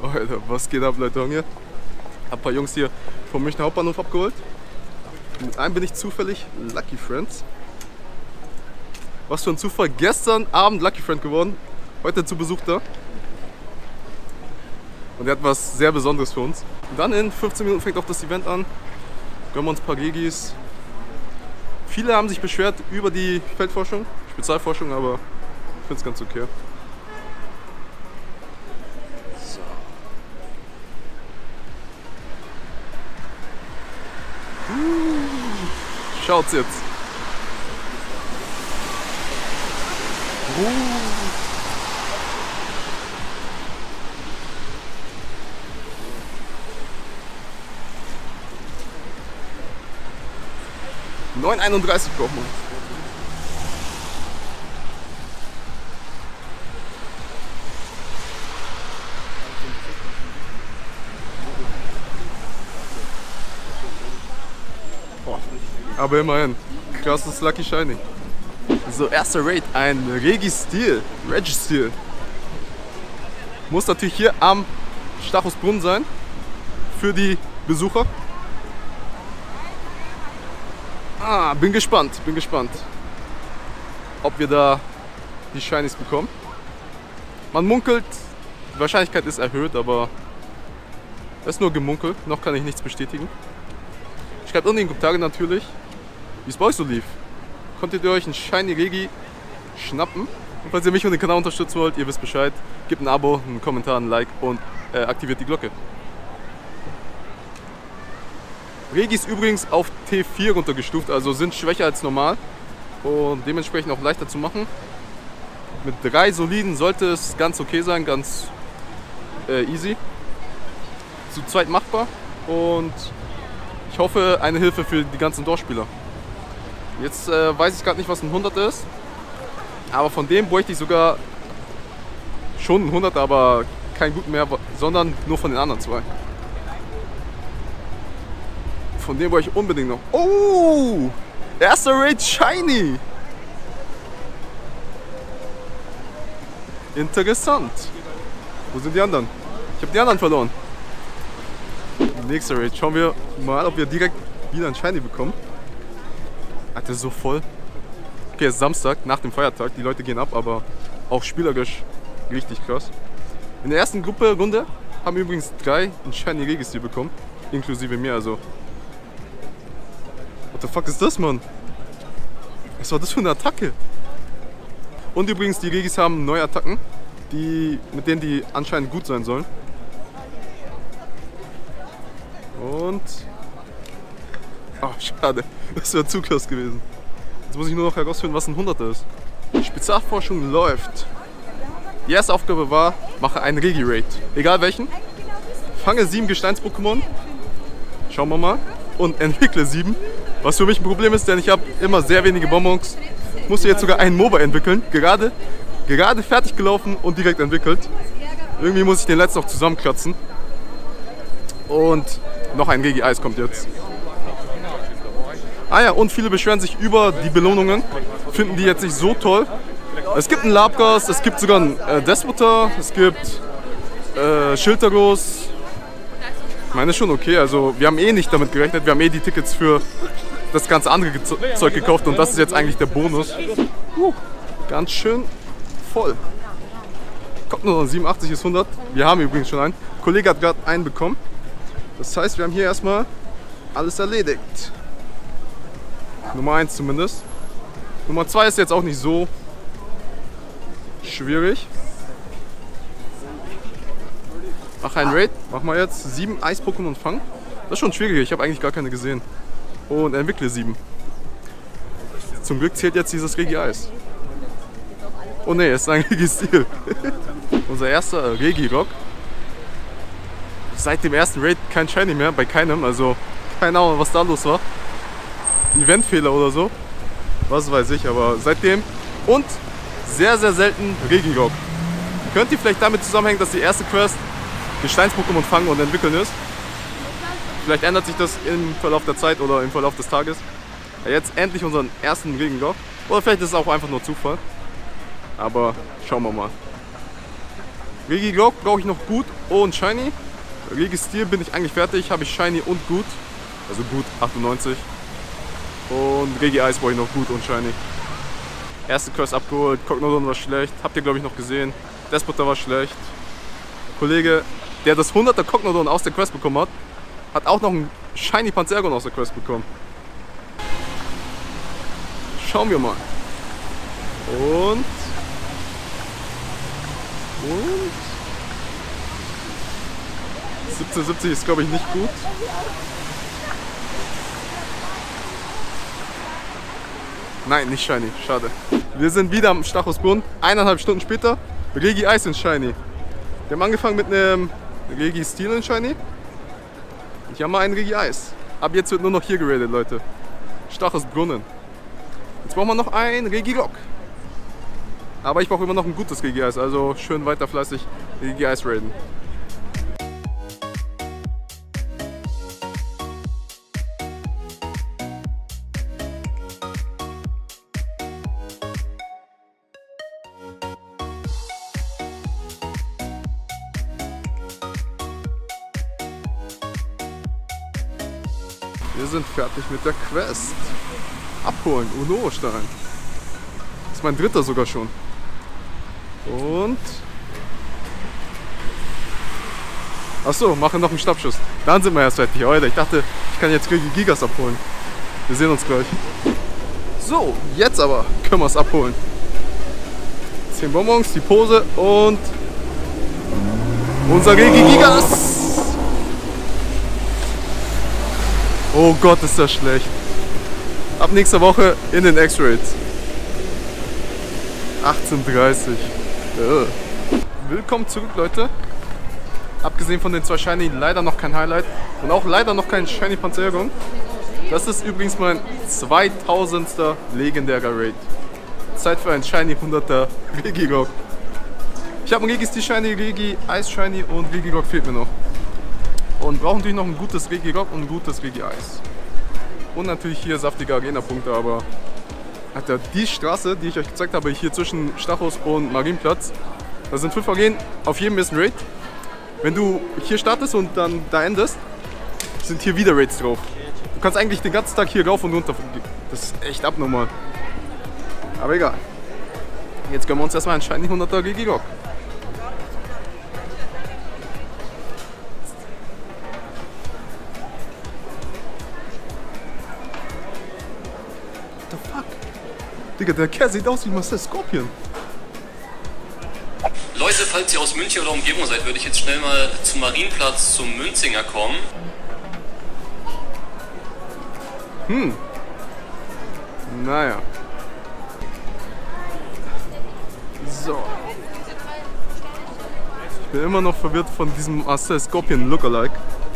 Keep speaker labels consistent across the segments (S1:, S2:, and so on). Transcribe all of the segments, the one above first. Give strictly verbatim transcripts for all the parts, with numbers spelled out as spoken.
S1: Alter, was geht ab, Leute? Hier. Hab ein paar Jungs hier vom Münchner Hauptbahnhof abgeholt. Mit einem bin ich zufällig Lucky Friends. Was für ein Zufall. Gestern Abend Lucky Friend geworden. Heute zu Besuch da. Und er hat was sehr Besonderes für uns. Und dann in fünfzehn Minuten fängt auch das Event an. Gönnen wir uns ein paar Regis. Viele haben sich beschwert über die Feldforschung, Spezialforschung, aber ich finde es ganz okay. So. Uh, schaut's jetzt. Uh. neun einunddreißig braucht man. Oh. Aber immerhin. Krasses Lucky Shiny. So, erster Raid. Ein Regi-Stil. Regi-Stil. Muss natürlich hier am Stachusbrunnen sein. Für die Besucher. Ah, bin gespannt, bin gespannt, ob wir da die Shinies bekommen. Man munkelt, die Wahrscheinlichkeit ist erhöht, aber das ist nur gemunkelt, noch kann ich nichts bestätigen. Schreibt unten in die Kommentare natürlich, wie es bei euch so lief. Konntet ihr euch einen Shiny Regi schnappen? Und falls ihr mich und den Kanal unterstützen wollt, ihr wisst Bescheid, gebt ein Abo, einen Kommentar, ein Like und äh, aktiviert die Glocke. Regis übrigens auf T vier runtergestuft, also sind schwächer als normal und dementsprechend auch leichter zu machen. Mit drei soliden sollte es ganz okay sein, ganz äh, easy. Zu zweit machbar und ich hoffe eine Hilfe für die ganzen Dorfspieler. Jetzt äh, weiß ich gerade nicht, was ein hunderter ist, aber von dem bräuchte ich sogar schon ein hunderter, aber kein gut mehr, sondern nur von den anderen zwei. Von dem wollte ich unbedingt noch. Oh! Erster Raid Shiny! Interessant. Wo sind die anderen? Ich habe die anderen verloren. Nächster Raid. Schauen wir mal, ob wir direkt wieder ein Shiny bekommen. Alter, so voll. Okay, es ist Samstag, nach dem Feiertag. Die Leute gehen ab, aber auch spielerisch richtig krass. In der ersten Gruppe Runde haben wir übrigens drei ein Shiny Regi-Stil bekommen. Inklusive mir, also. What the fuck ist das, Mann? Was war das für eine Attacke? Und übrigens, die Regis haben neue Attacken, die, mit denen die anscheinend gut sein sollen. Und... Ach, schade. Das wäre zu krass gewesen. Jetzt muss ich nur noch herausfinden, was ein hunderter ist. Die Spezialforschung läuft. Die erste Aufgabe war, mache einen Regi-Raid. Egal welchen. Fange sieben Gesteins-Pokémon. Schauen wir mal. Und entwickle sieben. Was für mich ein Problem ist, denn ich habe immer sehr wenige Bonbons. Musste jetzt sogar einen MOBA entwickeln. Gerade, gerade fertig gelaufen und direkt entwickelt. Irgendwie muss ich den letzten noch zusammenkratzen. Und noch ein Regi-Eis kommt jetzt. Ah ja, und viele beschweren sich über die Belohnungen. Finden die jetzt nicht so toll. Es gibt einen Labgas, es gibt sogar einen äh, Despoter, es gibt äh, Schilderlos. Ich meine, ist schon okay. Also wir haben eh nicht damit gerechnet. Wir haben eh die Tickets für das ganze andere Zeug gekauft und das ist jetzt eigentlich der Bonus. Uh, ganz schön voll. Kommt nur noch siebenundachtzig bis hundert. Wir haben übrigens schon einen. Der Kollege hat gerade einen bekommen. Das heißt, wir haben hier erstmal alles erledigt. Nummer eins zumindest. Nummer zwei ist jetzt auch nicht so schwierig. Mach einen Raid. Mach mal jetzt sieben Eis-Pokémon fangen. Das ist schon schwieriger. Ich habe eigentlich gar keine gesehen. Und entwickle sieben. Zum Glück zählt jetzt dieses Regi-Eis. Oh ne, es ist ein Regi-Stil. Unser erster Regi-Rock. Seit dem ersten Raid kein Shiny mehr, bei keinem. Also keine Ahnung, was da los war. Eventfehler oder so. Was weiß ich, aber seitdem. Und sehr, sehr selten Regi-Rock. Könnte vielleicht damit zusammenhängen, dass die erste Quest Gesteins-Pokémon fangen und entwickeln ist. Vielleicht ändert sich das im Verlauf der Zeit oder im Verlauf des Tages. Ja, jetzt endlich unseren ersten Regi-Rock. Oder vielleicht ist es auch einfach nur Zufall. Aber schauen wir mal. Regilock brauche ich noch gut und Shiny. Registil bin ich eigentlich fertig, habe ich Shiny und gut. Also gut, achtundneunzig. Und Regi-Eis brauche ich noch gut und Shiny. Erste Quest abgeholt, Cognodon war schlecht, habt ihr glaube ich noch gesehen. Despoter war schlecht. Der Kollege, der das hunderter Cognodon aus der Quest bekommen hat, hat auch noch einen Shiny Panzergon aus der Quest bekommen. Schauen wir mal. Und... Und... siebzehnhundertsiebzig ist glaube ich nicht gut. Nein, nicht Shiny, schade. Wir sind wieder am Stachusbrunnen, eineinhalb Stunden später. Regi-Eis in Shiny. Wir haben angefangen mit einem Regi-Stil in Shiny. Und hier haben wir einen Regi-Eis. Ab jetzt wird nur noch hier geradet, Leute. Stachusbrunnen. Jetzt brauchen wir noch ein Regilock. Aber ich brauche immer noch ein gutes Regi-Eis, also schön weiter fleißig Regi-Eis raiden. Wir sind fertig mit der Quest. Abholen, Unoro-Stein. Das ist mein dritter sogar schon. Und... Achso, mache noch einen Schnappschuss. Dann sind wir erst fertig. Alter, ich dachte, ich kann jetzt Gigas abholen. Wir sehen uns gleich. So, jetzt aber können wir es abholen. zehn Bonbons, die Pose und... unser Gigas! Oh Gott, ist das schlecht. Ab nächster Woche in den X-Raids. achtzehn Uhr dreißig. Ugh. Willkommen zurück, Leute. Abgesehen von den zwei Shiny leider noch kein Highlight. Und auch leider noch kein Shiny Panzergon. Das ist übrigens mein zweitausendster legendärer Raid. Zeit für ein Shiny hunderter Regilock. Ich habe einen Regi-Stil Shiny, Regi-Eis Shiny und Regilock fehlt mir noch. Und brauchen natürlich noch ein gutes Regi-Rock und ein gutes Regi-Eis. Und natürlich hier saftige Arena-Punkte, aber Alter, die Straße, die ich euch gezeigt habe, hier zwischen Stachus und Marienplatz, da sind fünf Arenen, auf jedem ist ein Raid. Wenn du hier startest und dann da endest, sind hier wieder Raids drauf. Du kannst eigentlich den ganzen Tag hier rauf und runter. Das ist echt abnormal. Aber egal. Jetzt gönnen wir uns erstmal einen Shiny hunderter Regi-Rock. Digga, der Kerl sieht aus wie Master Scorpion.
S2: Leute, falls ihr aus München oder Umgebung seid, würde ich jetzt schnell mal zum Marienplatz zum Münzinger kommen.
S1: Hm. Naja. So. Ich bin immer noch verwirrt von diesem Master Scorpion Lookalike.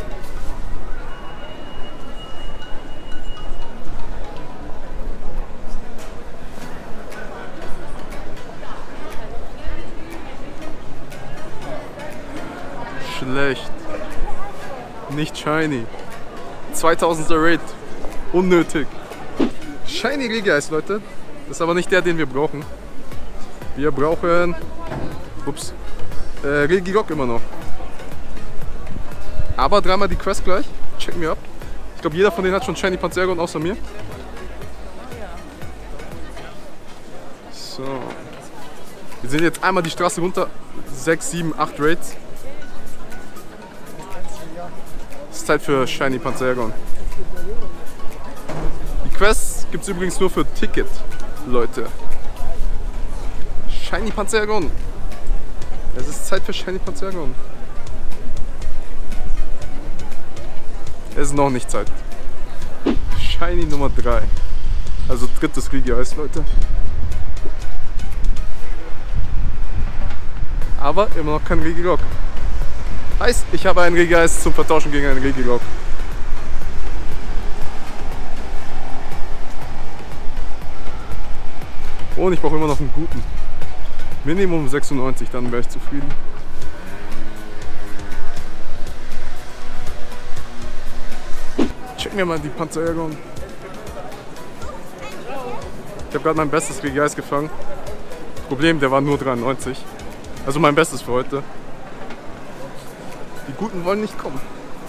S1: Schlecht. Nicht Shiny. zweitausendster Raid. Unnötig. Shiny Regi-Eis, Leute. Das ist aber nicht der, den wir brauchen. Wir brauchen... Ups. Äh, Regi-Rock immer noch. Aber dreimal die Quest gleich. Check mir ab. Ich glaube, jeder von denen hat schon Shiny Panzergon außer mir. So. Wir sind jetzt einmal die Straße runter. sechs, sieben, acht Raids. Es ist Zeit für Shiny Panzergon. Die Quests gibt es übrigens nur für Ticket, Leute. Shiny Panzergon. Es ist Zeit für Shiny Panzergon. Es ist noch nicht Zeit. Shiny Nummer drei. Also drittes Regi-Eis, Leute. Aber immer noch kein Regi-Rock. Heißt, ich habe einen Regi-Eis zum Vertauschen gegen einen Regi-Rock. Und ich brauche immer noch einen guten. Minimum sechsundneunzig, dann wäre ich zufrieden. Checken wir mal die Panzergon. Ich habe gerade mein bestes Regi-Eis gefangen. Problem, der war nur dreiundneunzig. Also mein Bestes für heute. Die Guten wollen nicht kommen.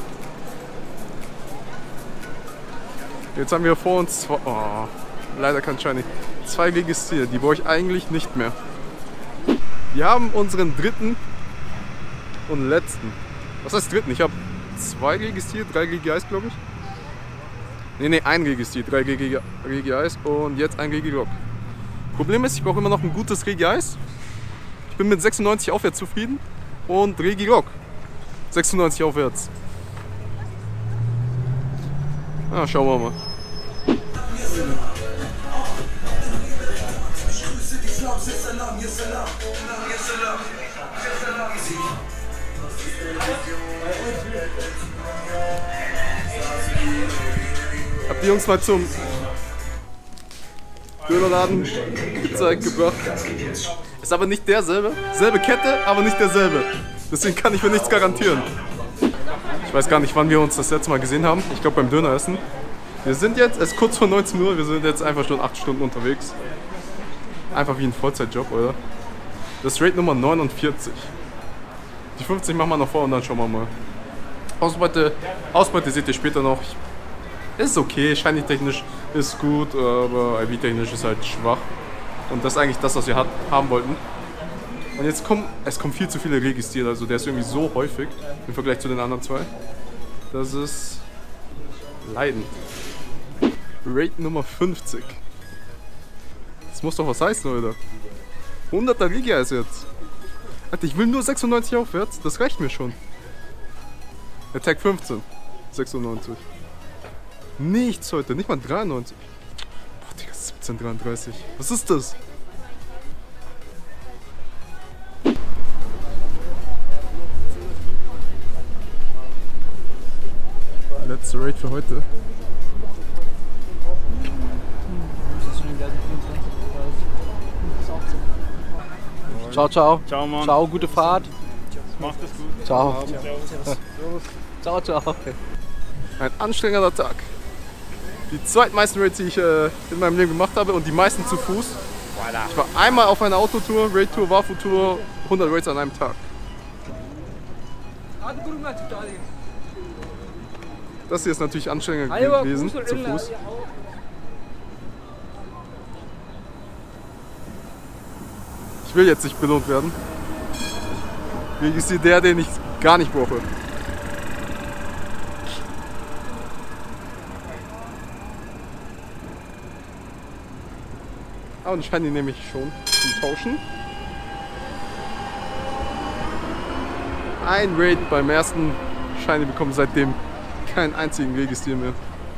S1: Jetzt haben wir vor uns zwei, oh, leider kein Shiny. Zwei Registrier, die brauche ich eigentlich nicht mehr. Wir haben unseren dritten und letzten. Was heißt dritten? Ich habe zwei registriert, drei Regi-Eis, glaube ich. Ne, ne, ein registriert, drei Regi-Eis und jetzt ein Regi-Rock. Problem ist, ich brauche immer noch ein gutes Regi-Eis. Ich bin mit sechsundneunzig aufwärts zufrieden und Regi-Rock sechsundneunzig aufwärts. Na, schauen wir mal. Hab die Jungs mal zum Dönerladen gezeigt, gebracht. Ist aber nicht derselbe. Selbe Kette, aber nicht derselbe. Deswegen kann ich mir nichts garantieren. Ich weiß gar nicht, wann wir uns das letzte Mal gesehen haben. Ich glaube beim Döneressen. Wir sind jetzt, es ist kurz vor neunzehn Uhr, wir sind jetzt einfach schon acht Stunden unterwegs. Einfach wie ein Vollzeitjob, oder? Das ist Raid Nummer neunundvierzig. Die fünfzig machen wir noch vor und dann schauen wir mal. Ausbeute, Ausbeute seht ihr später noch. Ist okay, shiny technisch ist gut, aber I V-technisch ist halt schwach. Und das ist eigentlich das, was wir hat, haben wollten. Und jetzt kommen, es kommen viel zu viele Registriere, also der ist irgendwie so häufig im Vergleich zu den anderen zwei. Das ist leidend. Raid Nummer fünfzig. Das muss doch was heißen, Leute. hunderter Giga ist jetzt. Alter, ich will nur sechsundneunzig aufwärts, das reicht mir schon. Attack fünfzehn, sechsundneunzig. Nichts heute, nicht mal dreiundneunzig. Boah, Digga, siebzehn dreiunddreißig. Was ist das? Letzte Raid für heute.
S3: Ciao, ciao.
S4: Ciao, Mann.
S3: Ciao, gute Fahrt.
S4: Macht es gut.
S3: Ciao. Ciao, ciao.
S1: Ein anstrengender Tag. Die zweitmeisten Raids, die ich äh, in meinem Leben gemacht habe und die meisten zu Fuß. Ich war einmal auf einer Autotour, Raid-Tour, Wafu-Tour, hundert Raids an einem Tag. Das hier ist natürlich anstrengender gewesen, zu Fuß. Ich will jetzt nicht belohnt werden. Wie ist die der, den ich gar nicht brauche? Ah, und Shiny nehme ich schon zum Tauschen. Ein Raid beim ersten Shiny bekommen, seitdem keinen einzigen Registrier mehr.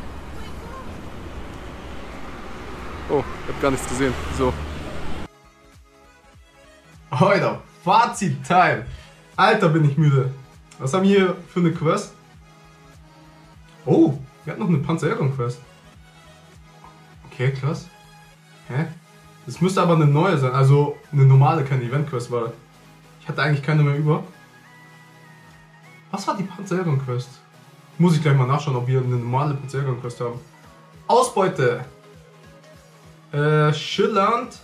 S1: Oh, ich hab gar nichts gesehen. So. Heute, Fazit-Time. Alter, bin ich müde. Was haben wir hier für eine Quest? Oh, wir hatten noch eine Panzerjäger-Quest. Okay, krass. Hä? Das müsste aber eine neue sein, also eine normale, keine Event-Quest, weil ich hatte eigentlich keine mehr über. Was war die Panzerjäger-Quest? Muss ich gleich mal nachschauen, ob wir eine normale Panzerjäger-Quest haben. Ausbeute. Äh, schillernd.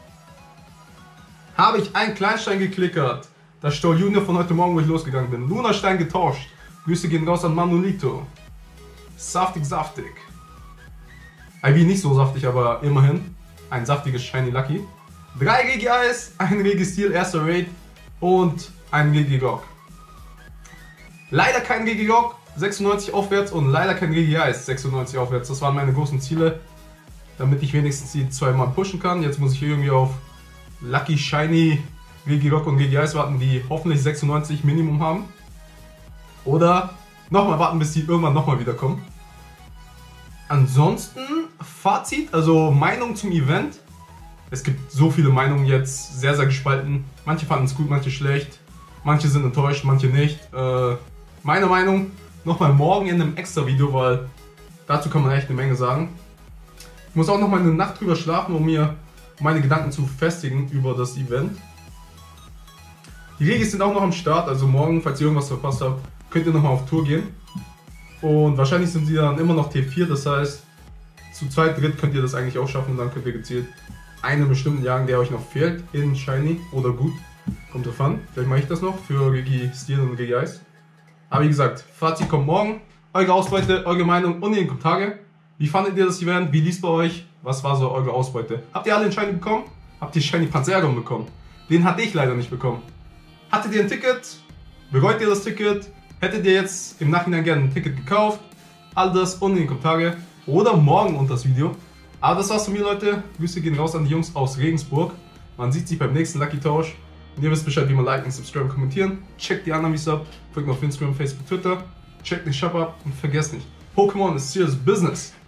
S1: Habe ich einen Kleinstein geklickert. Das Stoll Junior von heute Morgen, wo ich losgegangen bin. Lunastein getauscht. Grüße gehen raus an Manolito. Saftig, saftig. I V nicht so saftig, aber immerhin. Ein saftiges Shiny Lucky. Drei Regi-Eis, ein Regi-Steel, erster Raid und ein Regi-Rock. Leider kein Regi-Rock, sechsundneunzig aufwärts und leider kein Regi-Eis, sechsundneunzig aufwärts. Das waren meine großen Ziele, damit ich wenigstens die zweimal pushen kann. Jetzt muss ich irgendwie auf Lucky, Shiny, Regi-Rock und Regi-Eis warten, die hoffentlich sechsundneunzig Minimum haben. Oder nochmal warten, bis die irgendwann nochmal wiederkommen. Ansonsten, Fazit, also Meinung zum Event. Es gibt so viele Meinungen jetzt, sehr, sehr gespalten. Manche fanden es gut, manche schlecht. Manche sind enttäuscht, manche nicht. Äh, meine Meinung, nochmal morgen in einem extra Video, weil dazu kann man echt eine Menge sagen. Ich muss auch nochmal eine Nacht drüber schlafen, um mir meine Gedanken zu festigen über das Event. Die Regis sind auch noch am Start, also morgen, falls ihr irgendwas verpasst habt, könnt ihr nochmal auf Tour gehen. Und wahrscheinlich sind sie dann immer noch T vier, das heißt, zu zweit, dritt könnt ihr das eigentlich auch schaffen und dann könnt ihr gezielt einen bestimmten jagen, der euch noch fehlt, in Shiny oder gut. Kommt drauf an, vielleicht mache ich das noch für Regi Steel und Regi Eis. Aber wie gesagt, Fazit kommt morgen. Eure Ausbeute, eure Meinung und in den Kommentaren. Wie fandet ihr das Event? Wie lief's bei euch? Was war so eure Ausbeute? Habt ihr alle einen Shiny bekommen? Habt ihr Shiny Panzergon bekommen? Den hatte ich leider nicht bekommen. Hattet ihr ein Ticket? Bereut ihr das Ticket? Hättet ihr jetzt im Nachhinein gerne ein Ticket gekauft? All das unten in den Kommentaren oder morgen unter das Video. Aber das war's von mir, Leute. Grüße gehen raus an die Jungs aus Regensburg. Man sieht sich beim nächsten Lucky Tausch. Und ihr wisst Bescheid, wie man liken, subscriben, kommentieren. Checkt die anderen Videos ab. Folgt mir auf Instagram, Facebook, Twitter. Checkt den Shop ab und vergesst nicht, Pokémon ist serious business.